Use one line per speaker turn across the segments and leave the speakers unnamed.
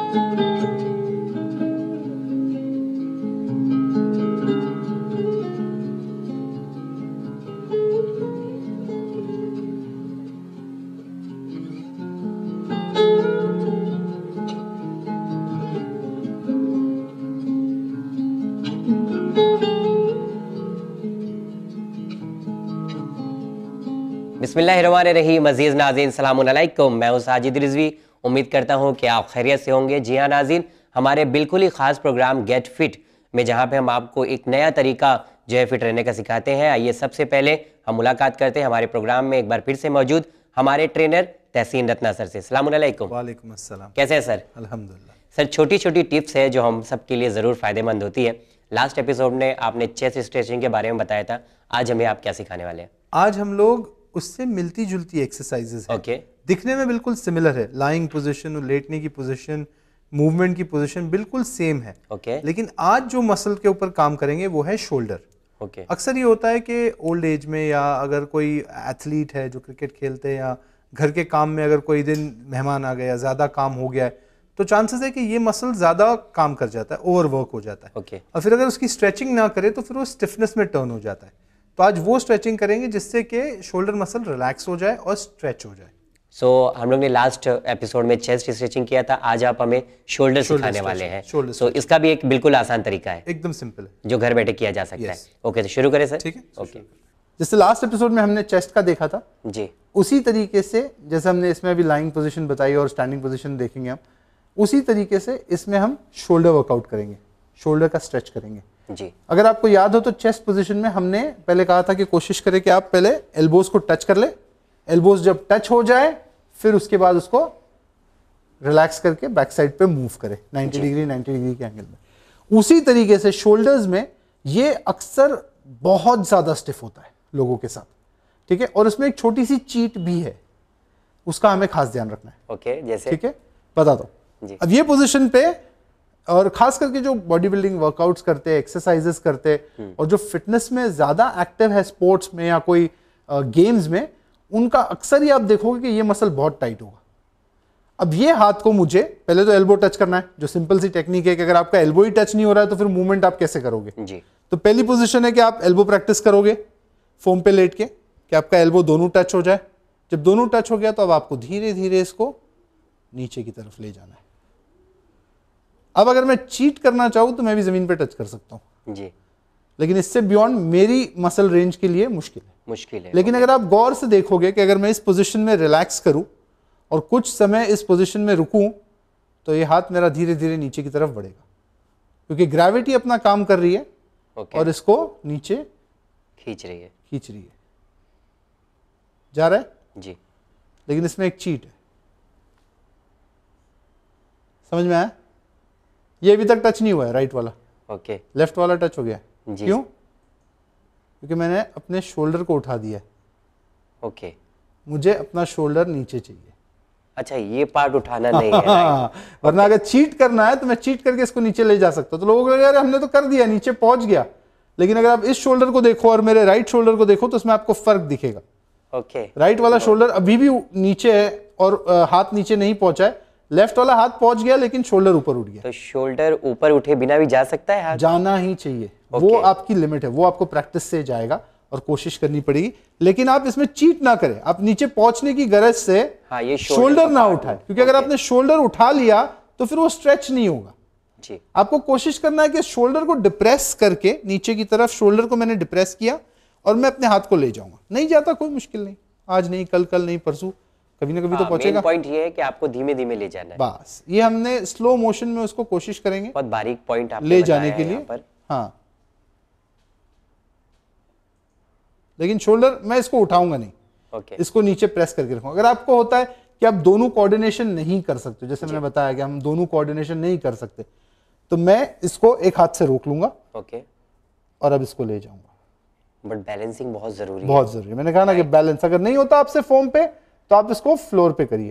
बिस्मिल्लाहिर्रहमानिर्रहीम। अज़ीज़ नाज़रीन, सलामुन अलैकुम। मैं हूँ साजिद रिजवी। उम्मीद करता हूँ कि आप खैरियत से होंगे। जी हाँ नाज़रीन, हमारे बिल्कुल ही ख़ास प्रोग्राम गेट फिट में जहाँ पे हम आपको एक नया तरीका जो है फिट रहने का सिखाते हैं। आइए सबसे पहले हम मुलाकात करते हैं हमारे प्रोग्राम में एक बार फिर से मौजूद हमारे ट्रेनर तहसीन रत्ना सर से। सलामुन अलैकुम।
वालेकुम अस्सलाम।
कैसे हैं सर?
अल्हम्दुलिल्लाह।
सर, छोटी छोटी टिप्स है जो हम सब के लिए ज़रूर फ़ायदेमंद होती है। लास्ट एपिसोड में आपने चेस्ट स्ट्रेचिंग के बारे में बताया था, आज हमें आप क्या सिखाने वाले हैं?
आज हम लोग उससे मिलती जुलती एक्सरसाइजेज हैं।
ओके।
दिखने में बिल्कुल सिमिलर है, लाइंग पोजीशन और लेटने की पोजीशन, मूवमेंट की पोजीशन बिल्कुल सेम है।
ओके।
लेकिन आज जो मसल के ऊपर काम करेंगे वो है शोल्डर।
ओके।
अक्सर ये होता है कि ओल्ड एज में या अगर कोई एथलीट है जो क्रिकेट खेलते हैं या घर के काम में अगर कोई दिन मेहमान आ गया, ज़्यादा काम हो गया है, तो चांसेस है कि ये मसल ज़्यादा काम कर जाता है, ओवरवर्क हो जाता है।
ओके।
और फिर अगर उसकी स्ट्रेचिंग ना करे तो फिर वो स्टिफनेस में टर्न हो जाता है। तो आज वो स्ट्रेचिंग करेंगे जिससे कि शोल्डर मसल रिलैक्स हो जाए और स्ट्रेच हो जाए।
सो हम लोग ने लास्ट एपिसोड में चेस्ट स्ट्रेचिंग किया था, आज आप हमें शोल्डर सिखाने वाले हैं। सो इसका भी एक बिल्कुल आसान तरीका है,
एकदम सिंपल है,
जो घर बैठे किया जा सकता है। ओके, तो शुरू करें सर।
ठीक है।
ओके।
जैसे लास्ट एपिसोड में हमने चेस्ट का देखा था
जी,
उसी तरीके से जैसे हमने इसमें अभी लाइंग पोजीशन बताई और स्टैंडिंग पोजीशन देखेंगे हम, उसी तरीके से इसमें हम शोल्डर वर्कआउट करेंगे, शोल्डर का स्ट्रेच करेंगे
जी।
अगर आपको याद हो तो चेस्ट पोजीशन में हमने पहले कहा था कि कोशिश करें कि आप पहले एल्बोज को टच कर ले, एल्बोज जब टच हो जाए फिर उसके बाद उसको रिलैक्स करके बैक साइड पे मूव करें 90 डिग्री के एंगल में। उसी तरीके से शोल्डर्स में ये अक्सर बहुत ज्यादा स्टिफ होता है लोगों के साथ, ठीक है, और उसमें एक छोटी सी चीट भी है, उसका हमें खास ध्यान रखना है।
ओके, जैसे?
ठीक है, बता दो। अब ये पोजीशन पे और खास करके जो बॉडी बिल्डिंग वर्कआउट्स करते हैं, एक्सरसाइजेस करते हैं और जो फिटनेस में ज्यादा एक्टिव है स्पोर्ट्स में या कोई गेम्स में, उनका अक्सर ही आप देखोगे कि ये मसल बहुत टाइट होगा। अब ये हाथ को मुझे पहले तो एल्बो टच करना है, जो सिंपल सी टेक्निक है कि अगर आपका एल्बो ही टच नहीं हो रहा है तो फिर मूवमेंट आप कैसे करोगे
जी।
तो पहली पोजीशन है कि आप एल्बो प्रैक्टिस करोगे फोम पे लेट के, कि आपका एल्बो दोनों टच हो जाए। जब दोनों टच हो गया तो अब आपको धीरे धीरे इसको नीचे की तरफ ले जाना है। अब अगर मैं चीट करना चाहूं तो मैं भी जमीन पे टच कर सकता हूं
जी,
लेकिन इससे बियॉन्ड मेरी मसल रेंज के लिए मुश्किल है। लेकिन अगर आप गौर से देखोगे कि अगर मैं इस पोजीशन में रिलैक्स करूं और कुछ समय इस पोजीशन में रुकूं तो ये हाथ मेरा धीरे धीरे नीचे की तरफ बढ़ेगा, क्योंकि ग्रेविटी अपना काम कर रही है और इसको नीचे
खींच रही है,
जा रहा है
जी।
लेकिन इसमें एक चीट है, समझ में आया? ये अभी तक टच नहीं हुआ है राइट वाला,
ओके,
लेफ्ट वाला टच हो गया है।
जी।
क्यों? क्योंकि मैंने अपने शोल्डर को उठा दिया है।
ओके,
मुझे अपना शोल्डर नीचे चाहिए।
अच्छा, ये पार्ट उठाना नहीं है, राइट?
वरना अगर चीट करना है तो मैं चीट करके इसको नीचे ले जा सकता हूं, तो लोगों को लगेगा हमने तो कर दिया, नीचे पहुंच गया। लेकिन अगर आप इस शोल्डर को देखो और मेरे राइट शोल्डर को देखो तो उसमें आपको फर्क दिखेगा।
ओके,
राइट वाला शोल्डर अभी भी नीचे है और हाथ नीचे नहीं पहुंचा है, लेफ्ट वाला हाथ पहुंच गया लेकिन शोल्डर ऊपर उठ गया।
तो शोल्डर ऊपर उठे बिना भी जा सकता है हाथ?
जाना ही चाहिए, वो आपकी लिमिट है, वो आपको प्रैक्टिस से जाएगा और कोशिश करनी पड़ेगी। लेकिन आप इसमें चीट ना करें, आप नीचे पहुंचने की गरज से
ये
शोल्डर ना उठाए, क्योंकि अगर आपने शोल्डर उठा लिया तो फिर वो स्ट्रेच नहीं होगा
जी।
आपको कोशिश करना है कि शोल्डर को डिप्रेस करके नीचे की तरफ, शोल्डर को मैंने डिप्रेस किया और मैं अपने हाथ को ले जाऊंगा। नहीं जाता कोई मुश्किल नहीं, आज नहीं, कल नहीं, परसों, कभी ना कभी तो पहुंचेगा।
पॉइंट ये है कि आपको धीमे धीमे ले जाना है,
बस ये हमने स्लो मोशन में उसको कोशिश करेंगे
बहुत बारीक पॉइंट आपने
ले जाने के लिए। हाँ, लेकिन शोल्डर मैं इसको उठाऊंगा नहीं, इसको नीचे प्रेस करके रखूंगा। अगर आपको होता है कि आप दोनों कोऑर्डिनेशन नहीं कर सकते, जैसे मैंने बताया कि हम दोनों कोऑर्डिनेशन नहीं कर सकते, तो मैं इसको एक हाथ से रोक लूंगा और अब इसको ले जाऊंगा।
बट बैलेंसिंग बहुत जरूरी है,
बहुत जरूरी है। मैंने कहा ना कि बैलेंस अगर नहीं होता आपसे फोम पे तो आप इसको फ्लोर पे करिए,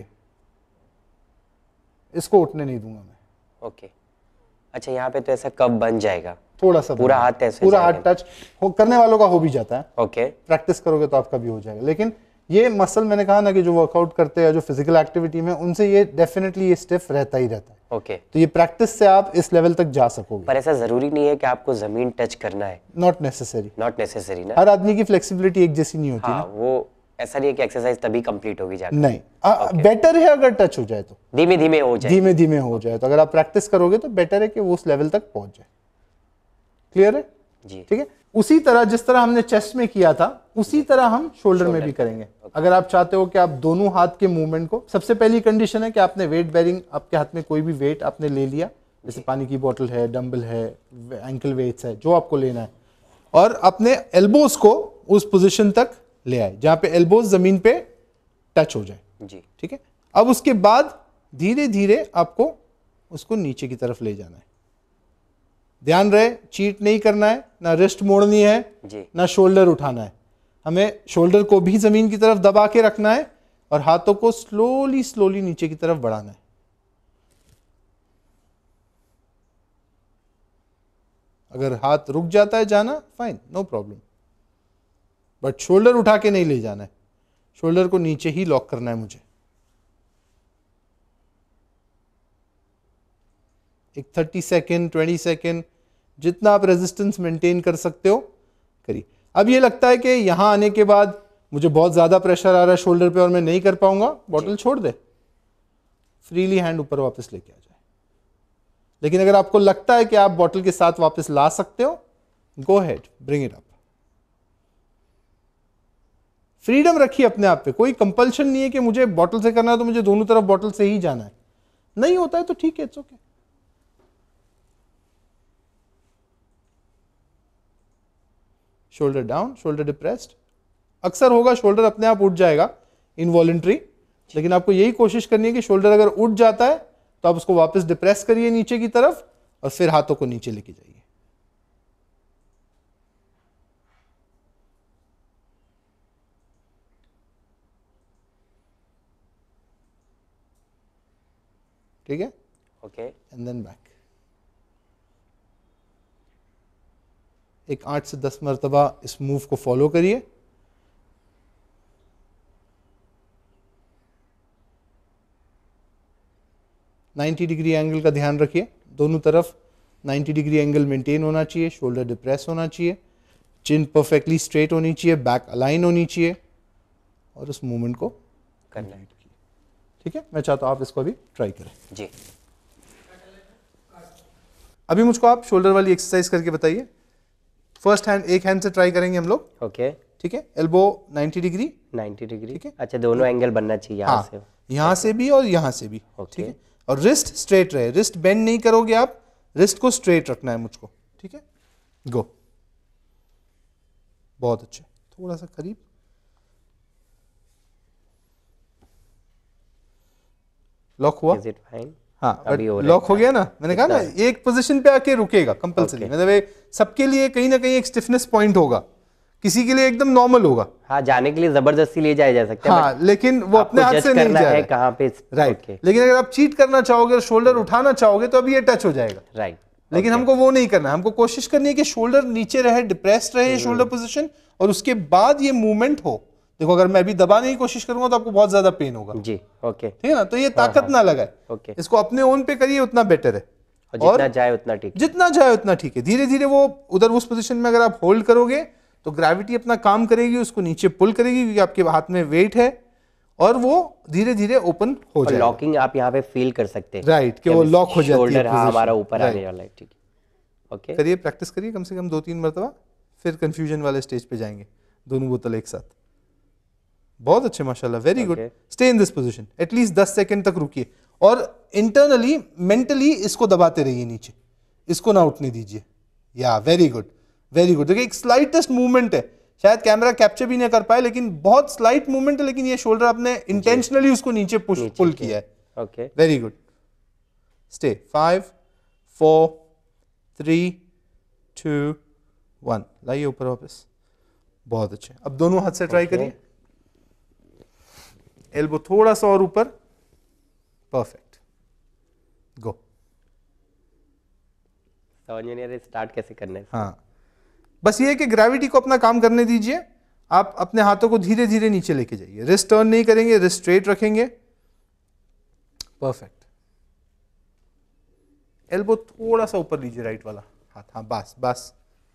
इसको उठने नहीं दूंगा मैं।
ओके, अच्छा, यहाँ पे तो ऐसा कब बन जाएगा?
थोड़ा सा
पूरा हाथ ऐसे,
पूरा हाथ टच करने वालों का हो भी जाता है।
ओके,
प्रैक्टिस करोगे तो आपका भी हो जाएगा। लेकिन ये मसल मैंने कहा ना कि जो वर्कआउट करते हैं, जो फिजिकल एक्टिविटी में, उनसे ये डेफिनेटली ये स्टिफ रहता ही रहता है।
ओके।
तो ये प्रैक्टिस से आप इस लेवल तक जा सकोगे।
पर ऐसा जरूरी नहीं है कि आपको जमीन टच करना है।
Not necessary.
नॉट नेसेसरी ना।
हर आदमी की फ्लेक्सिबिलिटी एक जैसी नहीं होती
हाँ,
ना।
वो ऐसा नहीं है कि एक्सरसाइज तभी कंप्लीट होगी जाकर।
नहीं, बेटर है अगर टच हो जाए तो,
धीमे धीमे हो जाए।
धीमे धीमे हो जाए तो अगर आप प्रैक्टिस करोगे तो बेटर है कि वो उस लेवल तक पहुंच जाए। क्लियर है
जी।
ठीक है। उसी तरह जिस तरह हमने चेस्ट में किया था उसी तरह हम शोल्डर में भी करेंगे। अगर आप चाहते हो कि आप दोनों हाथ के मूवमेंट को, सबसे पहली कंडीशन है कि आपने वेट बेरिंग, आपके हाथ में कोई भी वेट आपने ले लिया, जैसे पानी की बोतल है, डंबल है, एंकल वेट्स है, जो आपको लेना है, और अपने एल्बोज को उस पोजीशन तक ले आए जहां पे एल्बोज जमीन पे टच हो जाए
जी।
ठीक है। अब उसके बाद धीरे धीरे आपको उसको नीचे की तरफ ले जाना है। ध्यान रहे, चीट नहीं करना है, ना रिस्ट मोड़नी है
जी।
ना शोल्डर उठाना है। हमें शोल्डर को भी जमीन की तरफ दबा के रखना है और हाथों को स्लोली स्लोली नीचे की तरफ बढ़ाना है। अगर हाथ रुक जाता है जाना, fine, no problem, but shoulder उठा के नहीं ले जाना है। शोल्डर को नीचे ही लॉक करना है मुझे। एक 30 सेकेंड 20 सेकेंड जितना आप रेजिस्टेंस मेंटेन कर सकते हो करिए। अब ये लगता है कि यहां आने के बाद मुझे बहुत ज्यादा प्रेशर आ रहा है शोल्डर पे और मैं नहीं कर पाऊंगा, बॉटल छोड़ दे, फ्रीली हैंड ऊपर वापस लेके आ जाए। लेकिन अगर आपको लगता है कि आप बॉटल के साथ वापस ला सकते हो, go ahead, bring it up. Freedom रखिए अपने आप पे, कोई कंपल्शन नहीं है कि मुझे बॉटल से करना है तो मुझे दोनों तरफ बॉटल से ही जाना है। नहीं होता है तो ठीक है, it's okay. Shoulder down, shoulder depressed. अक्सर होगा शोल्डर अपने आप उठ जाएगा इनवॉलेंट्री, लेकिन आपको यही कोशिश करनी है कि शोल्डर अगर उठ जाता है तो आप उसको वापस डिप्रेस करिए नीचे की तरफ और फिर हाथों को नीचे लेके जाइए। ठीक है,
ओके।
And then back. एक 8 से 10 मरतबा इस मूव को फॉलो करिए। नाइन्टी डिग्री एंगल का ध्यान रखिए, दोनों तरफ 90 डिग्री एंगल मेंटेन होना चाहिए, शोल्डर डिप्रेस होना चाहिए, चिन परफेक्टली स्ट्रेट होनी चाहिए, बैक अलाइन होनी चाहिए और उस मूवमेंट को
करना है।
ठीक है। मैं चाहता हूं आप इसको अभी ट्राई करें
जी।
अभी मुझको आप शोल्डर वाली एक्सरसाइज करके बताइए। फर्स्ट हैंड, एक हैंड से ट्राई करेंगे हम लोग।
ओके।
ठीक है, एल्बो 90 डिग्री।
90 डिग्री।
ठीक है।
अच्छा, दोनों एंगल बनना चाहिए यहाँ से।
यहाँ से भी और यहाँ से भी।
ओके।
ठीक है, और रिस्ट स्ट्रेट रहे, रिस्ट बेंड नहीं करोगे आप, रिस्ट को स्ट्रेट रखना है मुझको। ठीक है, गो। बहुत अच्छे, थोड़ा सा करीब। लॉक हुआ?
Is it fine?
हाँ,
अभी हो रहा है।
लॉक हो गया ना। मैंने कहा ना एक पोजीशन पे आके रुकेगा कंपल्सरी। मतलब सबके लिए कहीं ना कहीं एक स्टिफनेस पॉइंट होगा, किसी के लिए एकदम नॉर्मल होगा।
हाँ, जाने के लिए जबरदस्ती ले जाया जा सकता है।
हाँ, लेकिन वो अपने हाथ से नहीं जा रहा है
कहाँ पे।
राइट। लेकिन अगर आप चीट करना चाहोगे, शोल्डर उठाना चाहोगे तो अभी ये टच हो जाएगा।
राइट।
लेकिन हमको वो नहीं करना, हमको कोशिश करनी है कि शोल्डर नीचे रहे, डिप्रेस्ड रहे शोल्डर पोजीशन, और उसके बाद ये मूवमेंट हो। देखो, अगर मैं अभी दबाने की कोशिश करूंगा तो आपको बहुत ज्यादा पेन होगा।
जी। ओके।
ठीक है ना, तो ये ताकत ना लगाए।
ओके।
इसको अपने ओन पे करिए, उतना बेटर है।
और जितना जाए उतना ठीक है।
जितना जाए उतना ठीक है। धीरे धीरे वो उधर उस पोजीशन में अगर आप होल्ड करोगे तो ग्रेविटी अपना काम करेगी, उसको नीचे पुल करेगी क्योंकि आपके हाथ में वेट है, और वो धीरे धीरे ओपन हो जाएगा।
लॉकिंग आप यहाँ पे फील कर सकते हैं।
राइट, कि वो लॉक हो जाती है।
शोल्डर हमारा ऊपर आने वाला है। ठीक है, ओके।
करिए, प्रैक्टिस करिए कम से कम 2-3 मरतबा, फिर कंफ्यूजन वाले स्टेज पे जाएंगे। दोनों बोतल एक साथ। बहुत अच्छे, माशाल्लाह, very good. Stay in this position, at least 10 second तक रुकिए और इंटरनली मेंटली इसको दबाते रहिए नीचे, इसको ना उठने दीजिए। या वेरी गुड, वेरी गुड। देखिए, एक स्लाइटेस्ट मूवमेंट है, शायद कैमरा कैप्चर भी नहीं कर पाए, लेकिन बहुत स्लाइट मूवमेंट है, लेकिन ये शोल्डर आपने इंटेंशनली उसको नीचे पुल किया है।
Okay,
very good. स्टे। 5 4 3 2 1। लाइए ऊपर वापस। बहुत अच्छे। अब दोनों हाथ से ट्राई करिए। एल्बो थोड़ा सा और ऊपर। Perfect, go.
समझ में नहीं आ रहा स्टार्ट कैसे करना है।
हाँ, बस ये है कि ग्रेविटी को अपना काम करने दीजिए। आप अपने हाथों को धीरे धीरे नीचे लेके जाइए। रिस्ट टर्न नहीं करेंगे, रिस्ट स्ट्रेट रखेंगे। परफेक्ट। एल्बो थोड़ा सा ऊपर लीजिए, राइट वाला हाथ, हाँ बस बस,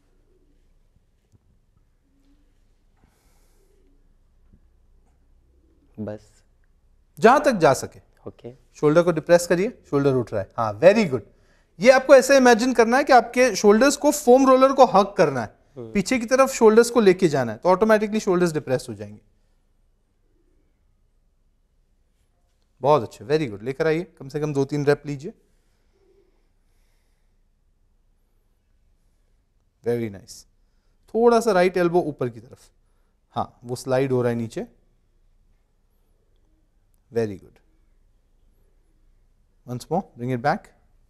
बस
जहां तक जा सके।
ओके।
शोल्डर को डिप्रेस करिए, शोल्डर उठ रहा है, हाँ वेरी गुड। ये आपको ऐसे इमेजिन करना है कि आपके शोल्डर्स को फोम रोलर को हग करना है, पीछे की तरफ शोल्डर्स को लेके जाना है, तो ऑटोमेटिकली शोल्डर्स डिप्रेस हो जाएंगे। बहुत अच्छे, वेरी गुड। लेकर आइए, कम से कम 2-3 रेप लीजिए। Very nice. थोड़ा सा राइट एल्बो ऊपर की तरफ, हाँ वो स्लाइड हो रहा है नीचे, very good. Once more, bring it back,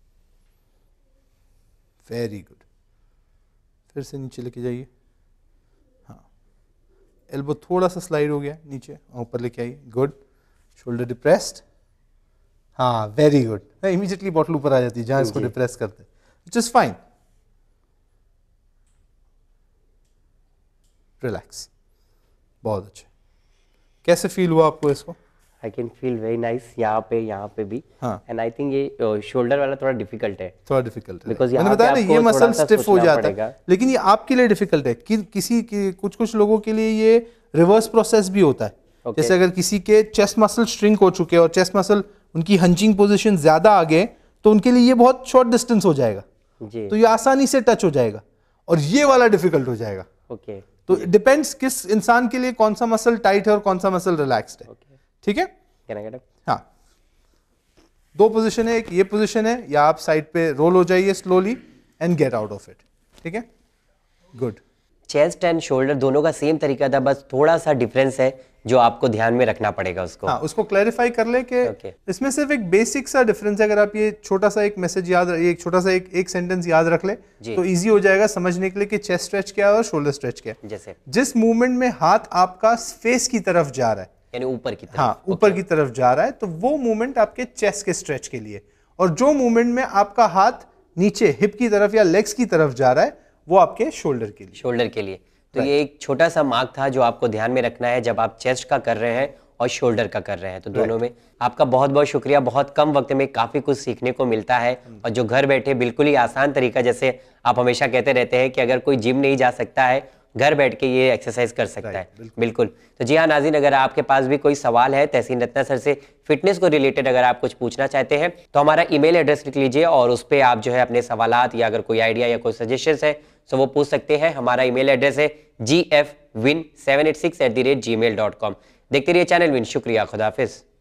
very good. फिर से नीचे लेके जाइए, हाँ एल्बो थोड़ा सा स्लाइड हो गया नीचे, ऊपर लेके आइए, गुड। शोल्डर डिप्रेस्ड, हाँ वेरी गुड। इमीडिएटली बॉटल ऊपर आ जाती है जहां इसको डिप्रेस करते हैं, विच इज फाइन। रिलैक्स, बहुत अच्छे। कैसे फील हुआ आपको इसको?
I can feel very nice, यहाँ पे भी।
हाँ।
एंड आई थिंक ये शोल्डर वाला थोड़ा डिफिकल्ट है,
थोड़ा डिफिकल्ट है,
बिकॉज
मैंने बताया ना ये मसल स्टिफ हो जाता है, लेकिन ये आपके लिए डिफिकल्ट है कि कुछ लोगों के लिए ये रिवर्स प्रोसेस भी होता है। जैसे अगर किसी के चेस्ट मसल श्रिंक हो चुके और चेस्ट मसल उनकी हंचिंग पोजीशन ज्यादा आ गए, तो उनके लिए ये बहुत शॉर्ट डिस्टेंस हो जाएगा, तो ये आसानी से टच हो जाएगा, और ये वाला डिफिकल्ट हो जाएगा।
ओके,
तो डिपेंड्स किस इंसान के लिए कौन सा मसल टाइट है और कौन सा मसल रिलैक्स्ड है। ठीक है, हाँ 2 पोजीशन है, एक ये पोजीशन है, या आप साइड पे रोल हो जाइए slowly and get out of it. ठीक है, गुड।
चेस्ट एंड शोल्डर दोनों का सेम तरीका था, बस थोड़ा सा डिफरेंस है जो आपको ध्यान में रखना पड़ेगा उसको।
हाँ, उसको क्लैरिफाई कर ले कि इसमें सिर्फ एक बेसिक सा डिफरेंस है। अगर आप ये छोटा सा एक मैसेज याद, एक छोटा सा एक सेंटेंस याद रख ले तो इजी हो जाएगा समझने के लिए कि चेस्ट स्ट्रेच क्या है और शोल्डर स्ट्रेच क्या है।
जैसे
जिस मूवमेंट में हाथ आपका फेस की तरफ जा रहा है,
यानी ऊपर की तरफ,
हाँ ऊपर की तरफ जा रहा है, तो वो मूवमेंट आपके चेस्ट के स्ट्रेच के लिए। और जो मूवमेंट में आपका हाथ नीचे हिप की तरफ या लेग्स की तरफ जा रहा है, वो आपके शोल्डर के लिए।
शोल्डर के लिए। तो ये एक छोटा सा मार्क था जो आपको ध्यान में रखना है जब आप चेस्ट का कर रहे हैं और शोल्डर का कर रहे हैं। तो दोनों में आपका बहुत बहुत शुक्रिया। बहुत कम वक्त में काफी कुछ सीखने को मिलता है, और जो घर बैठे बिल्कुल ही आसान तरीका, जैसे आप हमेशा कहते रहते हैं कि अगर कोई जिम नहीं जा सकता है, घर बैठ के ये एक्सरसाइज कर सकता है। बिल्कुल। तो जी हाँ नाज़रीन, अगर आपके पास भी कोई सवाल है तहसीन रत्ना सर से फिटनेस को रिलेटेड, अगर आप कुछ पूछना चाहते हैं तो हमारा ईमेल एड्रेस लिख लीजिए, और उस पर आप जो है अपने सवालात या अगर कोई आइडिया या कोई सजेशंस है तो वो पूछ सकते हैं। हमारा ईमेल एड्रेस है gfwin786@gmail.com। देखते रहिए चैनल विन। शुक्रिया, खुदा हाफिज।